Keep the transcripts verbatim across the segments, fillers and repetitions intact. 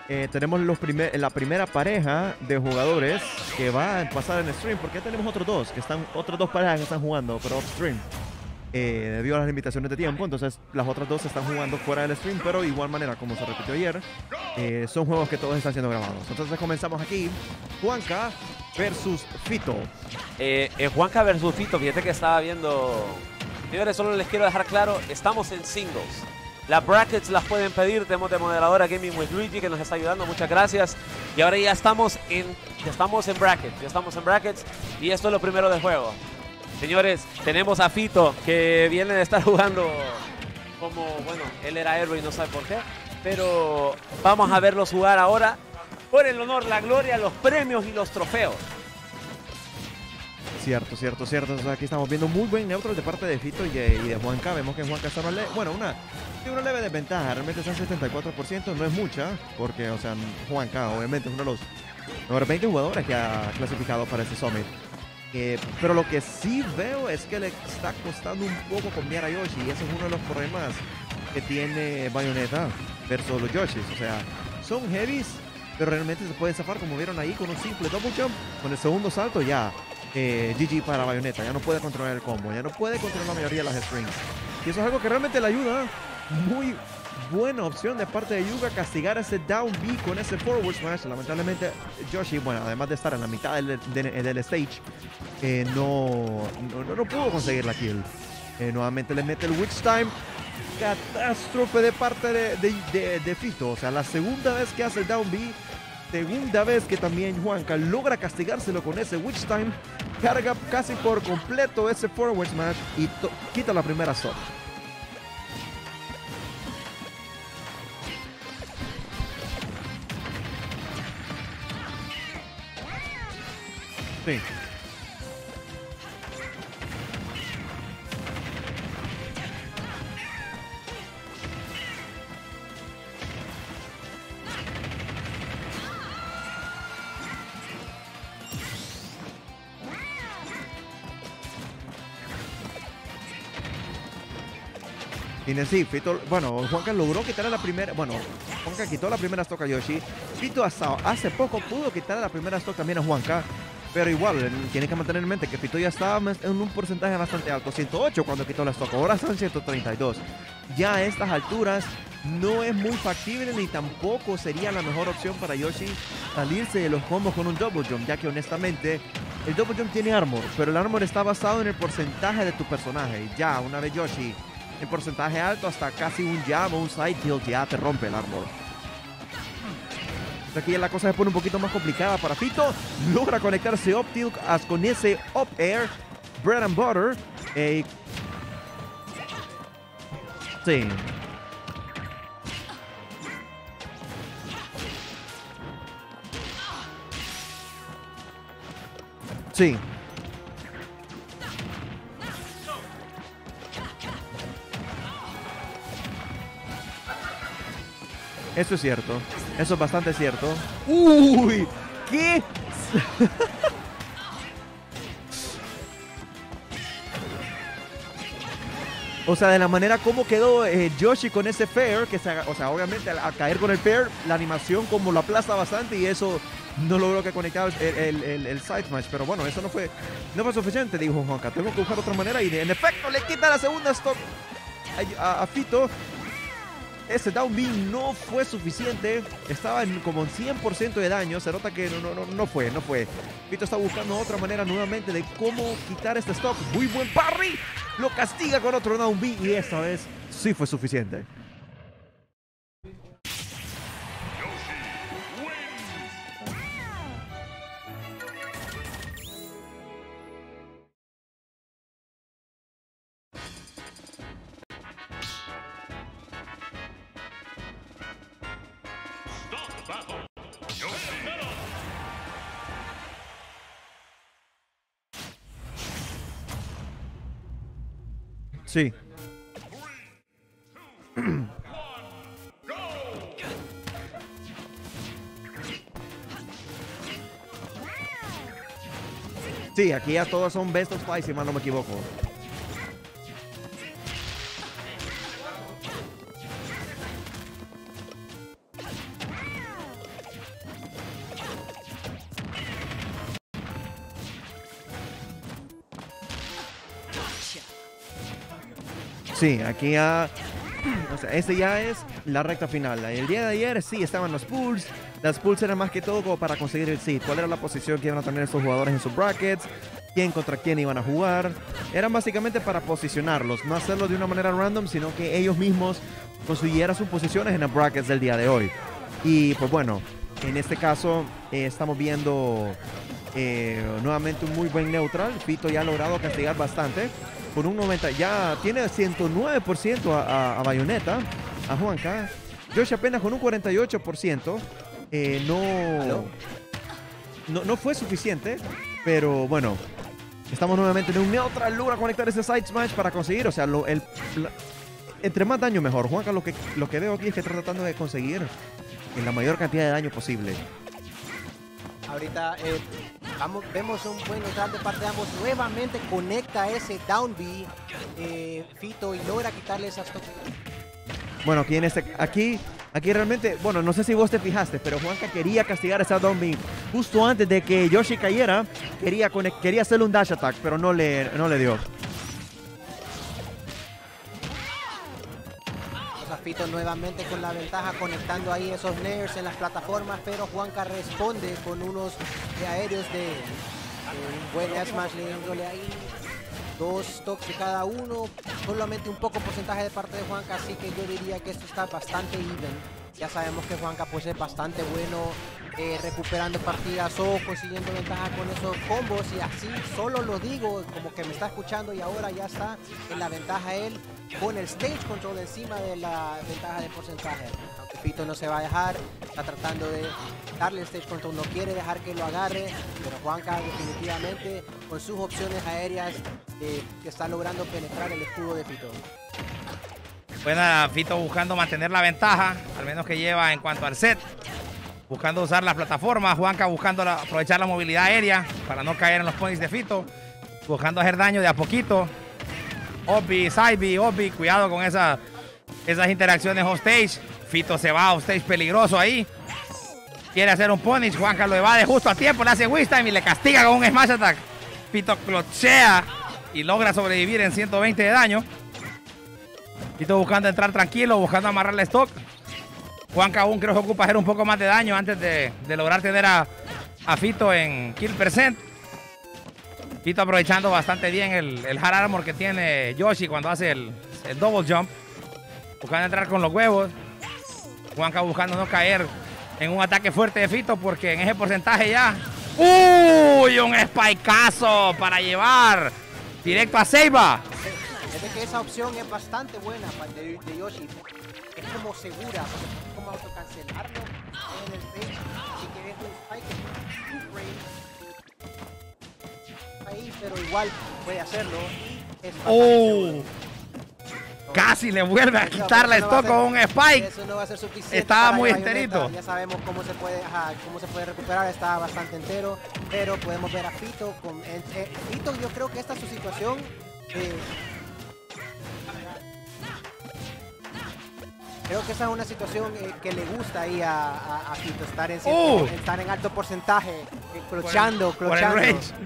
eh, tenemos los primer, la primera pareja de jugadores que va a pasar en stream, porque ya tenemos otros dos, que están, otros dos parejas que están jugando, pero off stream. Eh, debido a las limitaciones de tiempo, entonces las otras dos están jugando fuera del stream, pero de igual manera, como se repitió ayer, eh, son juegos que todos están siendo grabados. Entonces comenzamos aquí, Juanca versus Fito. Eh, eh, Juanca versus Fito, fíjate que estaba viendo... Señores, solo les quiero dejar claro, estamos en singles. Las brackets las pueden pedir, tenemos de moderadora Gaming with Luigi que nos está ayudando, muchas gracias. Y ahora ya estamos en, ya estamos en brackets, ya estamos en brackets y esto es lo primero del juego. Señores, tenemos a Fito que viene de estar jugando como, bueno, él era héroe y no sabe por qué, pero vamos a verlos jugar ahora por el honor, la gloria, los premios y los trofeos. Cierto, cierto, cierto. Entonces aquí estamos viendo muy buen neutral de parte de Fito y de, y de Juanca. Vemos que Juanca está una leve, bueno, una, una leve desventaja. Realmente está en setenta y cuatro por ciento, no es mucha, porque, o sea, Juanca obviamente es uno de los mejores veinte jugadores que ha clasificado para este Summit. Eh, pero lo que sí veo es que le está costando un poco cambiar a Yoshi y ese es uno de los problemas que tiene Bayonetta versus los Yoshis. O sea, son heavies, pero realmente se puede zafar como vieron ahí con un simple double jump. Con el segundo salto ya eh, G G para Bayonetta, ya no puede controlar el combo, ya no puede controlar la mayoría de las strings. Y eso es algo que realmente le ayuda. Muy buena opción de parte de Yuga castigar ese down B con ese forward smash. Lamentablemente Yoshi, bueno, además de estar en la mitad del, del, del stage, eh, no, no, no pudo conseguir la kill. Eh, nuevamente le mete el Witch Time. Catástrofe de parte de, de, de, de Fito. O sea, la segunda vez que hace el down B, segunda vez que también Juanca logra castigárselo con ese Witch Time. Carga casi por completo ese forward smash y quita la primera stop. Sí. Tiene sí, Fito, bueno, Juanca logró quitarle la primera, bueno, Juanca quitó la primera stock a Yoshi. Fito hasta hace poco pudo quitarle la primera stock también a Juanca, pero igual, tiene que mantener en mente que Fito ya estaba en un porcentaje bastante alto, ciento ocho cuando quitó la stock, ahora están ciento treinta y dos. Ya a estas alturas no es muy factible ni tampoco sería la mejor opción para Yoshi salirse de los combos con un double jump, ya que honestamente el double jump tiene armor, pero el armor está basado en el porcentaje de tu personaje. Ya una vez Yoshi en porcentaje alto, hasta casi un jab o un side tilt ya te rompe el armor. Aquí ya la cosa se pone un poquito más complicada para Fito. Logra conectarse up tilt con ese up air, bread and butter. Eh, sí. Sí. Eso es cierto. Eso es bastante cierto. ¡Uy! ¿Qué? O sea, de la manera como quedó eh, Yoshi con ese fair, que se, o sea, obviamente al, al caer con el fair, la animación como lo aplasta bastante y eso no logró que conectara el, el, el, el side smash. Pero bueno, eso no fue, no fue suficiente, dijo Juanca. Tengo que buscar otra manera y en efecto le quita la segunda stock a, a, a Fito. Ese down B no fue suficiente. Estaba en como en cien por ciento de daño. Se nota que no, no, no fue, no fue. Fito está buscando otra manera nuevamente de cómo quitar este stock. Muy buen parry. Lo castiga con otro down B y esta vez sí fue suficiente. Sí. Sí, aquí ya todos son best of five, si mal no me equivoco. Sí, aquí ya... O sea, este ya es la recta final. El día de ayer sí estaban los pools. Las pools eran más que todo como para conseguir el seed. ¿Cuál era la posición que iban a tener estos jugadores en sus brackets? ¿Quién contra quién iban a jugar? Eran básicamente para posicionarlos. No hacerlo de una manera random, sino que ellos mismos consiguieran sus posiciones en los brackets del día de hoy. Y pues bueno, en este caso eh, estamos viendo eh, nuevamente un muy buen neutral. Fito ya ha logrado castigar bastante. Con un noventa, ya tiene ciento nueve por ciento a, a, a Bayonetta, a Juanca. Josh apenas con un cuarenta y ocho por ciento. Eh, no, no, no fue suficiente, pero bueno, estamos nuevamente en un neutral. Logra conectar ese side smash para conseguir, o sea, lo, el, la, entre más daño mejor. Juanca lo que, lo que veo aquí es que está tratando de conseguir en la mayor cantidad de daño posible. Ahorita eh, vamos, vemos un buen neutral de parte de ambos. Nuevamente conecta ese down B, eh, Fito, y logra quitarle esas toques. Bueno, aquí en este, aquí, aquí realmente, bueno, no sé si vos te fijaste, pero Juanca quería castigar esa down B justo antes de que Yoshi cayera. Quería, quería hacerle un dash attack, pero no le, no le dio. Fito nuevamente con la ventaja, conectando ahí esos nairs en las plataformas, pero Juanca responde con unos de aéreos de, de un buen smash, dándole ahí dos toques de cada uno, solamente un poco porcentaje de parte de Juanca, así que yo diría que esto está bastante even. Ya sabemos que Juanca pues es bastante bueno eh, recuperando partidas o consiguiendo ventaja con esos combos, y así solo lo digo como que me está escuchando, y ahora ya está en la ventaja él con el stage control encima de la ventaja de porcentaje. Aunque Fito no se va a dejar, está tratando de darle el stage control, no quiere dejar que lo agarre, pero Juanca definitivamente con sus opciones aéreas eh, que está logrando penetrar el escudo de Fito. Bueno, Fito buscando mantener la ventaja, al menos que lleva en cuanto al set, buscando usar las plataformas. Juanca buscando la, aprovechar la movilidad aérea para no caer en los points de Fito, buscando hacer daño de a poquito. Obi, Saibi, Obi, cuidado con esa, esas interacciones offstage. Fito se va a offstage peligroso ahí. Quiere hacer un punish, Juanca lo evade justo a tiempo, le hace wish time y le castiga con un smash attack. Fito clochea y logra sobrevivir en ciento veinte de daño. Fito buscando entrar tranquilo, buscando amarrarle stock. Juanca aún creo que ocupa hacer un poco más de daño antes de, de lograr tener a, a Fito en kill percent. Fito aprovechando bastante bien el, el hard armor que tiene Yoshi cuando hace el, el double jump. Buscando entrar con los huevos. Juanca buscando no caer en un ataque fuerte de Fito, porque en ese porcentaje ya... ¡Uy! Un spikeazo para llevar directo a Seiba. Es de que esa opción es bastante buena de, de Yoshi. Es como segura, porque es como autocancelarlo en el stage. Si quieres un spike, un frame ahí, pero igual puede hacerlo. Es ¡Oh! Casi le vuelve a quitar la stock con un spike. Eso no va a ser suficiente. Estaba muy enterito. Ya sabemos cómo se puede, ajá, cómo se puede recuperar. Estaba bastante entero, pero podemos ver a Fito con eh, eh, Fito. Yo creo que esta es su situación. Eh, Creo que esa es una situación eh, que le gusta ahí a, a, a Fito, estar en, cierto, uh, estar en alto porcentaje, eh, clochando, clochando.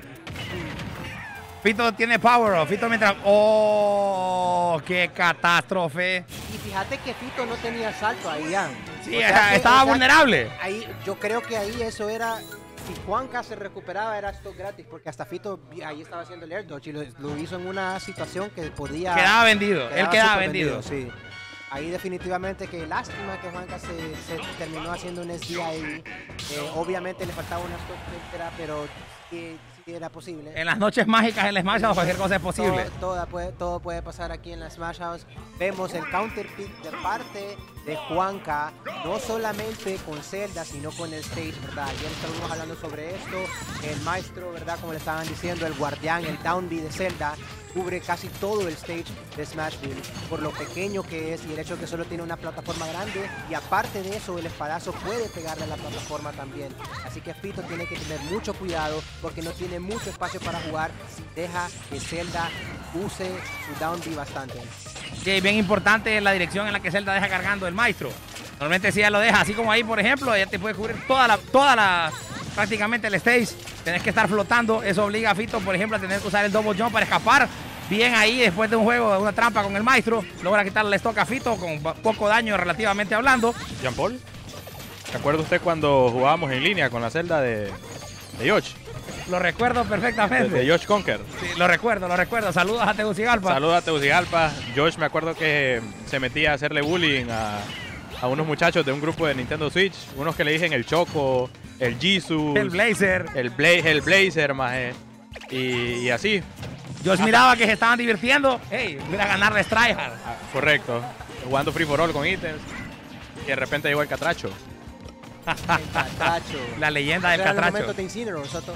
Fito tiene power, Fito mientras... ¡Oh! ¡Qué catástrofe! Y fíjate que Fito no tenía salto ahí ya. Sí, o sea que, estaba o sea, vulnerable. Ahí, yo creo que ahí eso era... Si Juanca se recuperaba era esto gratis, porque hasta Fito ahí estaba haciendo el air dodge y lo, lo hizo en una situación que podía... Quedaba vendido, quedaba él quedaba vendido. vendido. Sí. Ahí definitivamente que lástima que Juanca se, se terminó haciendo un S D I. Eh, obviamente le faltaba una stock, pero sí, sí era posible. En las noches mágicas en la Smash House cualquier cosa es posible. Todo, todo, puede, todo puede pasar aquí en la Smash House. Vemos el counter pick de parte de Juanca, no solamente con Zelda, sino con el stage, ¿verdad? Ayer estuvimos hablando sobre esto. El maestro, ¿verdad? Como le estaban diciendo, el guardián, el down B de Zelda, cubre casi todo el stage de Smashville por lo pequeño que es y el hecho de que solo tiene una plataforma grande, y aparte de eso el espadazo puede pegarle a la plataforma también, así que Fito tiene que tener mucho cuidado porque no tiene mucho espacio para jugar si deja que Zelda use su down B bastante. Sí, bien importante la dirección en la que Zelda deja cargando el maestro. Normalmente si ella lo deja así como ahí, por ejemplo, ella te puede cubrir toda la, toda la prácticamente el stage. Tenés que estar flotando, eso obliga a Fito, por ejemplo, a tener que usar el double jump para escapar Bien ahí después de un juego, de una trampa con el maestro. Logra quitarle el stock a Fito con poco daño relativamente hablando. Jean Paul, ¿se acuerda usted cuando jugábamos en línea con la celda de, de Josh? Lo recuerdo perfectamente. De, de Josh Conker. Sí, lo recuerdo, lo recuerdo. Saludos a Tegucigalpa. Saludos a Tegucigalpa. Josh me acuerdo que se metía a hacerle bullying a, a unos muchachos de un grupo de Nintendo Switch. Unos que le dicen el Choco, el Jesus. El Blazer. El, Bla el Blazer, maje. Y, y así. Josh miraba que se estaban divirtiendo. Hey, voy a ganarles tryhard. Ah, correcto. Jugando free for all con ítems. Y de repente llegó el Catracho. El Catracho. La leyenda del Era el Catracho. momento de Incineroar, Soto.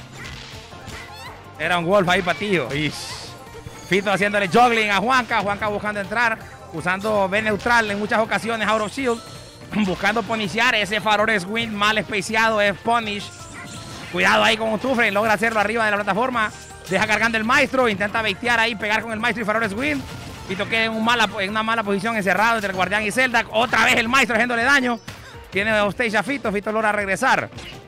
Era un Wolf ahí para tío. Fito haciéndole juggling a Juanca. Juanca buscando entrar. Usando B neutral en muchas ocasiones. Out of shield. Buscando puniciar. Ese Farores Wind mal especiado es punish. Cuidado ahí con un Tufre. Logra hacerlo arriba de la plataforma. Deja cargando el maestro. Intenta baitear ahí. Pegar con el maestro y Farores Wind. Fito queda en, un mala, en una mala posición encerrado entre el guardián y Zelda. Otra vez el maestro haciéndole daño. Tiene offstage a Fito. Fito logra regresar.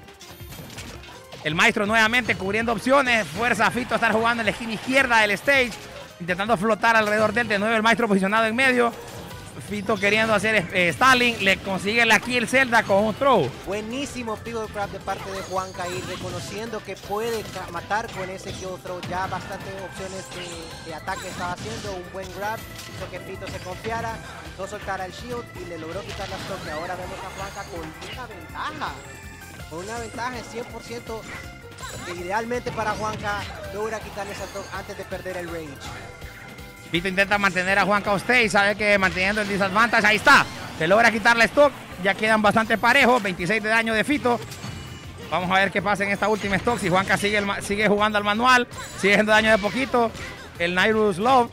El maestro nuevamente cubriendo opciones. Fuerza a Fito a estar jugando en la esquina izquierda del stage. Intentando flotar alrededor de él. De nuevo el maestro posicionado en medio. Fito queriendo hacer eh, Stalin. Le consigue la kill Zelda con un throw. Buenísimo pivot grab de parte de Juanca ahí, reconociendo que puede matar con ese kill throw. Ya bastantes opciones de, de ataque estaba haciendo. Un buen grab hizo que Fito se confiara, no soltara el shield y le logró quitar la stock. Y ahora vemos a Juanca con una ventaja. Con una ventaja en cien por ciento. Que idealmente para Juanca logra quitarle esa stock antes de perder el rage. Fito intenta mantener a Juanca Ostey, sabe que manteniendo el disadvantage, ahí está, se logra quitar la stock, ya quedan bastante parejos, veintiséis de daño de Fito. Vamos a ver qué pasa en esta última stock, si Juanca sigue, el, sigue jugando al manual, sigue haciendo daño de poquito, el Nairus Love.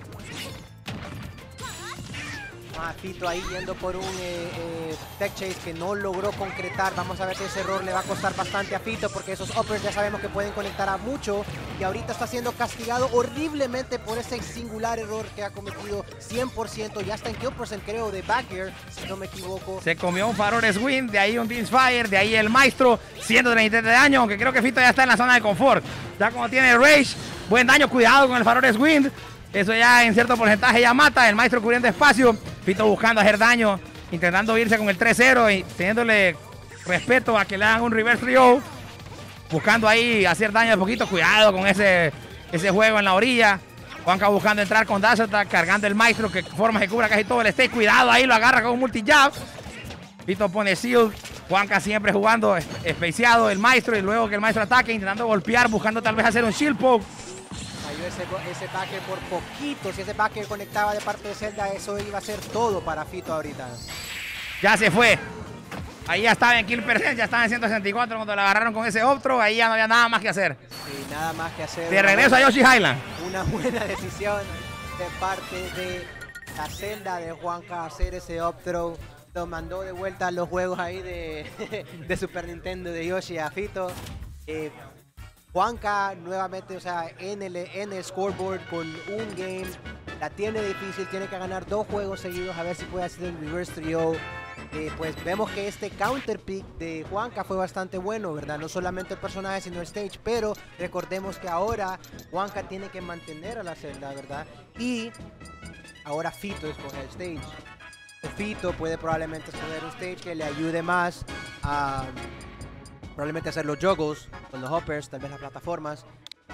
Ah, Fito ahí yendo por un eh, eh, tech chase que no logró concretar. Vamos a ver si ese error le va a costar bastante a Fito, porque esos uppers ya sabemos que pueden conectar a mucho. Y ahorita está siendo castigado horriblemente por ese singular error que ha cometido cien por ciento. Ya está en kill percent, creo, de back air, si no me equivoco. Se comió un Farores Wind, de ahí un Beams Fire, de ahí el maestro, ciento treinta y tres de daño, aunque creo que Fito ya está en la zona de confort. Ya como tiene Rage, buen daño, cuidado con el Farores Wind. Eso ya en cierto porcentaje ya mata. El maestro cubriendo espacio. Fito buscando hacer daño. Intentando irse con el tres cero y teniéndole respeto a que le hagan un reverse trio. Buscando ahí hacer daño de poquito. Cuidado con ese, ese juego en la orilla. Juanca buscando entrar con dash attack. Cargando el maestro que forma que cubra casi todo el stage. Cuidado ahí, lo agarra con un multi-jab. Fito pone shield. Juanca siempre jugando especiado el maestro. Y luego que el maestro ataque, intentando golpear. Buscando tal vez hacer un shield poke. Ese, ese backer por poquito. Si ese backer conectaba de parte de Zelda, eso iba a ser todo para Fito ahorita. Ya se fue. Ahí ya estaba en kill percent, ya estaba en ciento sesenta y cuatro cuando la agarraron con ese otro. Ahí ya no había nada más que hacer. Sí, nada más que hacer. De regreso buena, a Yoshi Highland. Una buena decisión de parte de la Zelda de Juanca hacer ese up throw. Lo mandó de vuelta a los juegos ahí de, de Super Nintendo de Yoshi a Fito. Eh, Juanca nuevamente, o sea, en el, en el scoreboard con un game, la tiene difícil, tiene que ganar dos juegos seguidos a ver si puede hacer el reverse trio. Eh, pues vemos que este counter pick de Juanca fue bastante bueno, ¿verdad? No solamente el personaje, sino el stage, pero recordemos que ahora Juanca tiene que mantener a la Zelda, ¿verdad? Y ahora Fito escoge el stage. Fito puede probablemente escoger un stage que le ayude más a... probablemente hacer los juggles con los hoppers, tal vez las plataformas.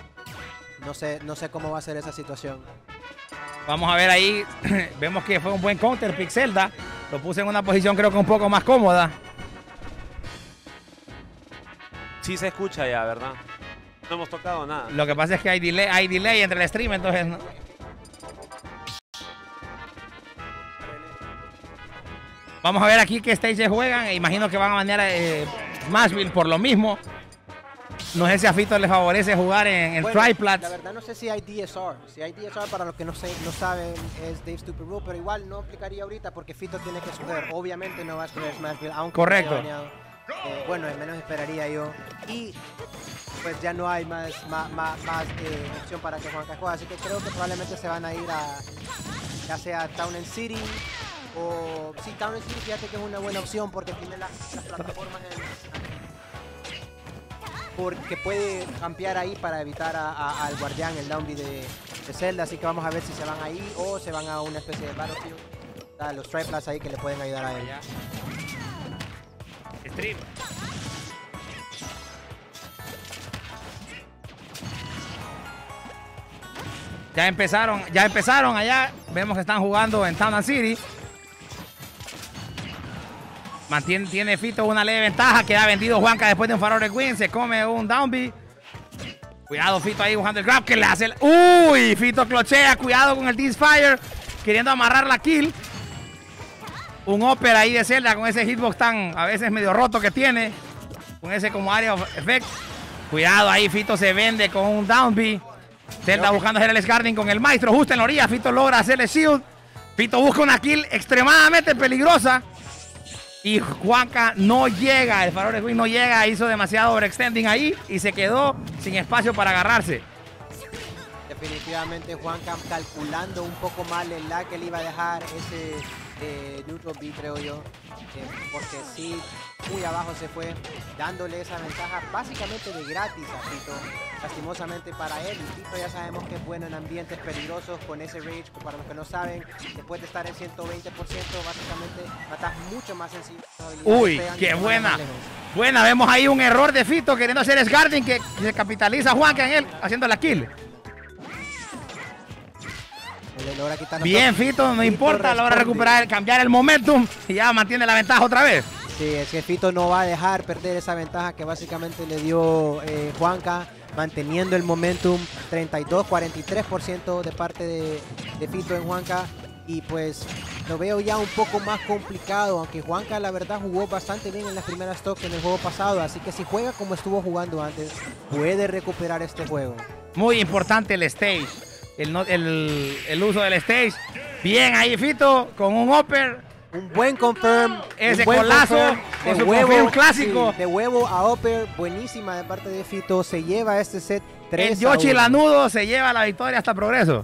No sé, no sé cómo va a ser esa situación. Vamos a ver ahí. Vemos que fue un buen counter pick Zelda. Lo puse en una posición creo que un poco más cómoda. Sí se escucha ya, ¿verdad? No hemos tocado nada. Lo que pasa es que hay delay, hay delay entre el stream, entonces... ¿no? Vamos a ver aquí qué stage juegan. E imagino que van a banear eh, Smashville por lo mismo. No sé si a Fito le favorece jugar en, en bueno, Triplats. La verdad no sé si hay D S R. Si hay D S R, para los que no, sé, no saben, es Dave Stupid Rule, pero igual no aplicaría ahorita porque Fito tiene que escoger. Obviamente no va a escoger Smashville, aunque correcto. esté baneado. Eh, bueno, al menos esperaría yo. Y pues ya no hay más, más, más, más eh, opción para que Juanca juegue. Así que creo que probablemente se van a ir a ya sea Town and City o... Sí, Town and City, fíjate que es una buena opción porque tiene las, las plataformas en... porque puede campear ahí para evitar a, a, al guardián, el downbeat de, de Zelda, así que vamos a ver si se van ahí o se van a una especie de Battlefield. Está los Triplats ahí que le pueden ayudar a él. Stream. Ya empezaron, ya empezaron allá. Vemos que están jugando en Town and City. Mantiene, tiene Fito una leve ventaja. Queda vendido Juanca después de un farol de Queen. Se come un down B. Cuidado Fito ahí buscando el grab que le hace el... ¡Uy! Fito clochea. Cuidado con el Disfire. Queriendo amarrar la kill. Un upper ahí de Zelda con ese hitbox tan a veces medio roto que tiene. Con ese como area of effect. Cuidado ahí. Fito se vende con un down B. Zelda buscando hacer el Scarring con el maestro justo en la orilla. Fito logra hacerle shield. Fito busca una kill extremadamente peligrosa. Y Juanca no llega, el farol de Queen no llega, hizo demasiado overextending ahí y se quedó sin espacio para agarrarse. Definitivamente Juanca calculando un poco mal el lag que le iba a dejar ese eh, neutral B, creo yo. Eh, porque sí, muy abajo se fue, dándole esa ventaja básicamente de gratis a Fito. Lastimosamente para él, y Fito ya sabemos que es bueno en ambientes peligrosos con ese rage, que para los que no saben, después de estar en ciento veinte por ciento, básicamente matas mucho más sencillo. Uy, qué buena. Buena, vemos ahí un error de Fito queriendo hacer Scarring que se capitaliza Juanca en él, haciendo la kill. Bien, Fito, no importa, logra recuperar, cambiar el momentum y ya mantiene la ventaja otra vez. Sí, es que Fito no va a dejar perder esa ventaja que básicamente le dio eh, Juanca, manteniendo el momentum treinta y dos a cuarenta y tres por ciento de parte de, de Fito en Juanca. Y pues lo veo ya un poco más complicado, aunque Juanca la verdad jugó bastante bien en las primeras toques en el juego pasado, así que si juega como estuvo jugando antes, puede recuperar este juego. Muy importante el stage. El, el, el uso del stage. Bien ahí Fito con un upper. Un buen confirm. Ese un buen colazo confirm de su huevo clásico. Sí, de huevo a upper. Buenísima de parte de Fito. Se lleva este set tres El Yoshi Lanudo se lleva la victoria hasta progreso.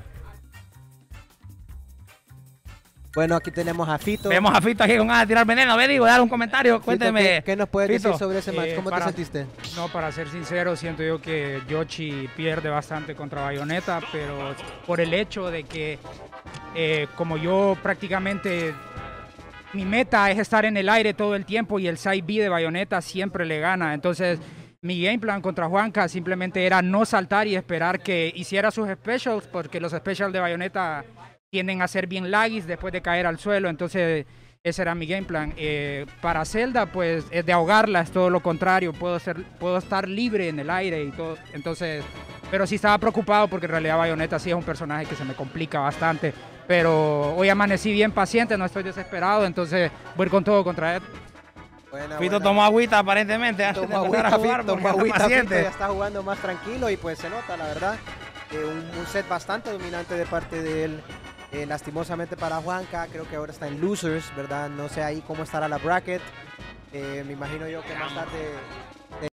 Bueno, aquí tenemos a Fito. Vemos a Fito aquí con ganas de tirar veneno. Ve, digo, dar un comentario. Cuénteme. ¿Qué, qué nos puedes Fito, decir sobre ese match? eh, ¿Cómo para, te sentiste? No, para ser sincero, siento yo que Yoshi pierde bastante contra Bayonetta, pero por el hecho de que, eh, como yo prácticamente, mi meta es estar en el aire todo el tiempo y el side B de Bayonetta siempre le gana. Entonces, mi game plan contra Juanca simplemente era no saltar y esperar que hiciera sus specials, porque los specials de Bayonetta tienden a ser bien laggies después de caer al suelo, entonces ese era mi game plan. Eh, para Zelda, pues, es de ahogarla, es todo lo contrario, puedo, ser, puedo estar libre en el aire y todo, entonces, pero sí estaba preocupado porque en realidad Bayonetta sí es un personaje que se me complica bastante, pero hoy amanecí bien paciente, no estoy desesperado, entonces voy a ir con todo contra él. Buena, Fito buena. tomó agüita aparentemente antes Tomó de empezar agüita, a jugar Fito, porque tomó está agüita, paciente. Fito ya está jugando más tranquilo y pues se nota, la verdad. Eh, un, un set bastante dominante de parte de él. Eh, lastimosamente para Juanca, creo que ahora está en losers, ¿verdad? No sé ahí cómo estará la bracket. Eh, me imagino yo que más tarde